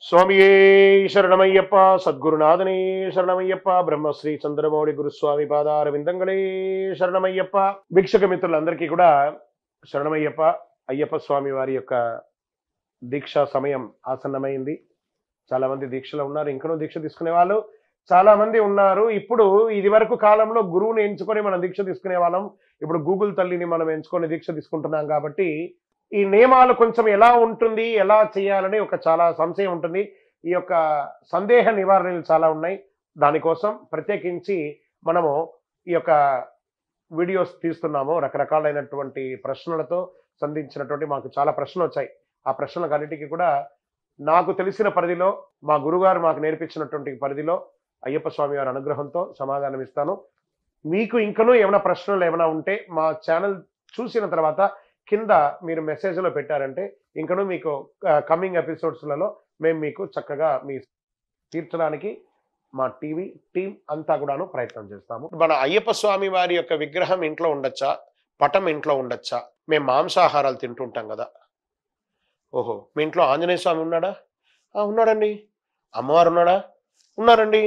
స్వామియే శరణమయ్యప్ప, సద్గురునాథనే శరణమయ్యప్ప, బ్రహ్మశ్రీ చంద్రమౌళి గురుస్వామి పాదార విందంగళే శరణమయ్యప్ప. వీక్షక మిత్రులందరికీ కూడా శరణమయ్యప్ప. అయ్యప్ప స్వామి వారి యొక్క దీక్ష సమయం ఆసన్నమైంది. చాలా మంది దీక్షలో ఉన్నారు, ఇంకనూ దీక్ష తీసుకునే వాళ్ళు చాలా మంది ఉన్నారు. ఇప్పుడు ఇది వరకు కాలంలో గురువుని ఎంచుకొని మనం దీక్ష తీసుకునే వాళ్ళం. ఇప్పుడు గూగుల్ తల్లిని మనం ఎంచుకొని దీక్ష తీసుకుంటున్నాం. కాబట్టి ఈ నియమాలు కొంచెం ఎలా ఉంటుంది, ఎలా చేయాలని ఒక చాలా సంశయం ఉంటుంది. ఈ యొక్క సందేహ నివారణలు చాలా ఉన్నాయి. దానికోసం ప్రత్యేకించి మనము ఈ యొక్క వీడియోస్ తీస్తున్నాము. రకరకాలైనటువంటి ప్రశ్నలతో సంధించినటువంటి మాకు చాలా ప్రశ్నలు వచ్చాయి. ఆ ప్రశ్నలన్నిటికీ కూడా నాకు తెలిసిన పరిధిలో, మా గురుగారు మాకు నేర్పించినటువంటి పరిధిలో అయ్యప్ప స్వామి వారి అనుగ్రహంతో సమాధానం ఇస్తాను. మీకు ఇంకనూ ఏమైనా ప్రశ్నలు ఏమైనా ఉంటే మా ఛానల్ చూసిన తర్వాత కింద మీరు మెసేజ్లో పెట్టారంటే ఇంకనూ మీకు కమింగ్ ఎపిసోడ్స్లలో మేము మీకు చక్కగా మీ తీర్చడానికి మా టీం అంతా కూడాను ప్రయత్నం చేస్తాము. మన అయ్యప్ప స్వామి వారి యొక్క విగ్రహం ఇంట్లో ఉండొచ్చా, పటం ఇంట్లో ఉండొచ్చా? మేము మాంసాహారాలు తింటుంటాం కదా. ఓహో, మీ ఇంట్లో ఆంజనేయ స్వామి ఉన్నాడా? ఉన్నాడండి. అమ్మవారు ఉన్నాడా? ఉన్నారండి.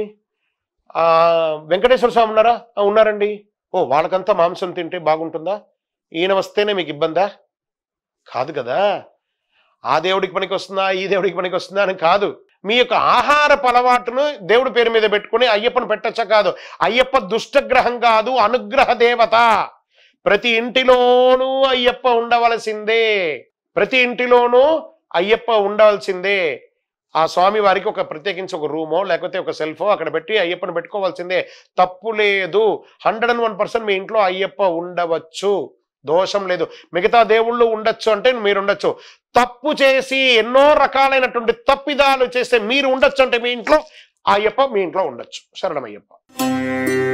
వెంకటేశ్వర స్వామి ఉన్నారా? ఉన్నారండి. ఓ, వాళ్ళకంతా మాంసం తింటే బాగుంటుందా? ఈయన వస్తేనే మీకు ఇబ్బందా? కాదు కదా. ఆ దేవుడికి పనికి వస్తుందా, ఈ దేవుడికి పనికి వస్తుందా అని కాదు. మీ యొక్క ఆహారపు అలవాటును దేవుడి పేరు మీద పెట్టుకుని అయ్యప్పను పెట్టచ్చా? కాదు. అయ్యప్ప దుష్టగ్రహం కాదు, అనుగ్రహ దేవత. ప్రతి ఇంటిలోనూ అయ్యప్ప ఉండవలసిందే. ప్రతి ఇంటిలోనూ అయ్యప్ప ఉండవలసిందే. ఆ స్వామి వారికి ఒక ప్రత్యేకించి ఒక రూమో లేకపోతే ఒక సెల్ఫో అక్కడ పెట్టి అయ్యప్పను పెట్టుకోవాల్సిందే. తప్పు లేదు. 101% మీ ఇంట్లో అయ్యప్ప ఉండవచ్చు, దోషం లేదు. మిగతా దేవుళ్ళు ఉండొచ్చు అంటే మీరు ఉండొచ్చు. తప్పు చేసి ఎన్నో రకాలైనటువంటి తప్పిదాలు చేస్తే మీరు ఉండొచ్చు అంటే మీ ఇంట్లో అయ్యప్ప మీ ఇంట్లో ఉండొచ్చు. శరణమయ్యప్ప.